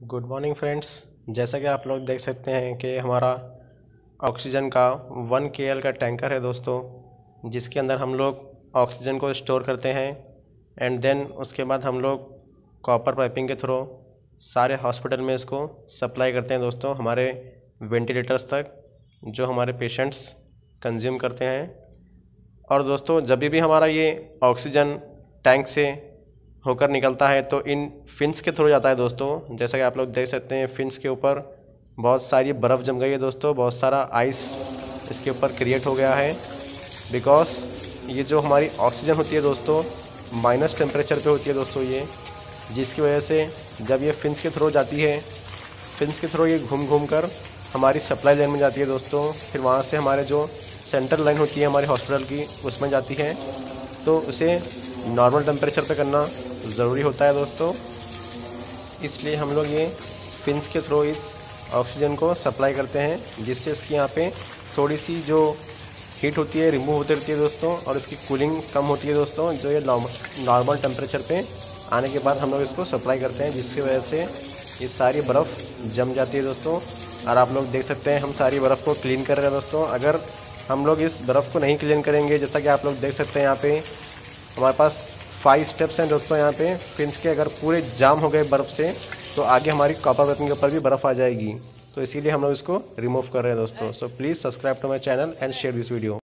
Good morning friends. जैसा कि आप लोग देख सकते हैं कि हमारा ऑक्सीजन का 1 KL का टैंकर है दोस्तों, जिसके अंदर हम लोग ऑक्सीजन को स्टोर करते हैं एंड देन उसके बाद हम लोग कॉपर पाइपिंग के थ्रू सारे हॉस्पिटल में इसको सप्लाई करते हैं दोस्तों, हमारे वेंटिलेटर्स तक जो हमारे पेशेंट्स कंज्यूम करते हैं। और दोस्तों जब भी हमारा ये ऑक्सीजन टैंक से होकर निकलता है तो इन फिन्स के थ्रू जाता है दोस्तों। जैसा कि आप लोग देख सकते हैं फिन्स के ऊपर बहुत सारी बर्फ़ जम गई है दोस्तों, बहुत सारा आइस इसके ऊपर क्रिएट हो गया है। बिकॉज ये जो हमारी ऑक्सीजन होती है दोस्तों माइनस टेम्परेचर पे होती है दोस्तों ये, जिसकी वजह से जब ये फिन्स के थ्रू जाती है, फिन्स के थ्रू ये घूम घूम कर हमारी सप्लाई लाइन में जाती है दोस्तों। फिर वहाँ से हमारे जो सेंट्रल लाइन होती है हमारे हॉस्पिटल की उसमें जाती है, तो उसे नॉर्मल टेम्परेचर पे करना ज़रूरी होता है दोस्तों। इसलिए हम लोग ये फिन्स के थ्रू इस ऑक्सीजन को सप्लाई करते हैं, जिससे इसकी यहाँ पे थोड़ी सी जो हीट होती है रिमूव होती रहती है दोस्तों, और इसकी कूलिंग कम होती है दोस्तों। जो ये नॉर्मल टेम्परेचर पे आने के बाद हम लोग इसको सप्लाई करते हैं, जिसकी वजह से ये सारी बर्फ़ जम जाती है दोस्तों। और आप लोग देख सकते हैं हम सारी बर्फ़ को क्लीन कर रहे हैं दोस्तों। अगर हम लोग इस बर्फ़ को नहीं क्लीन करेंगे, जैसा कि आप लोग देख सकते हैं यहाँ पे हमारे पास 5 स्टेप्स हैं दोस्तों यहाँ पे फिन्स के। अगर पूरे जाम हो गए बर्फ़ से तो आगे हमारी कॉपर पाइपिंग के ऊपर भी बर्फ़ आ जाएगी, तो इसीलिए हम लोग इसको रिमूव कर रहे हैं दोस्तों। So please subscribe to my channel and share this video.